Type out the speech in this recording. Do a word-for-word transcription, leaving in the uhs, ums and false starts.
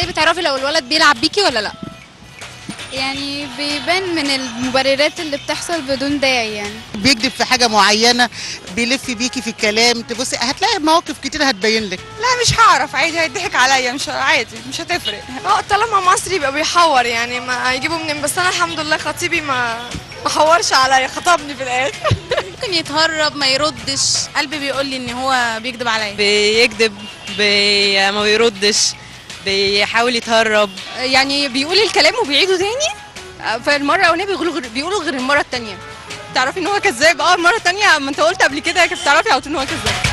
ازاي بتعرفي لو الولد بيلعب بيكي ولا لا؟ يعني بيبان من المبررات اللي بتحصل بدون داعي، يعني بيكذب في حاجه معينه، بيلف بيكي في الكلام، تبصي هتلاقي مواقف كتير هتبين لك. لا مش هعرف، عادي هيضحك عليا، مش عادي مش هتفرق. اه طالما مصري يبقى بيحور، يعني ما هيجيبوا منين؟ بس انا الحمد لله خطيبي ما ما حورش عليا، خطبني في الاخر. ممكن يتهرب ما يردش، قلبي بيقول لي ان هو بيكذب عليا. بيكذب، بي... ما بيردش، بيحاول يتهرب، يعني بيقول الكلام وبيعيده تاني، فالمره الاولانيه بيقولوا غير بيقولوا غير المره الثانيه. تعرفي ان هو كذاب. اه المره الثانيه ما انت قلت قبل كده، كنت تعرفي على طول ان هو كذاب.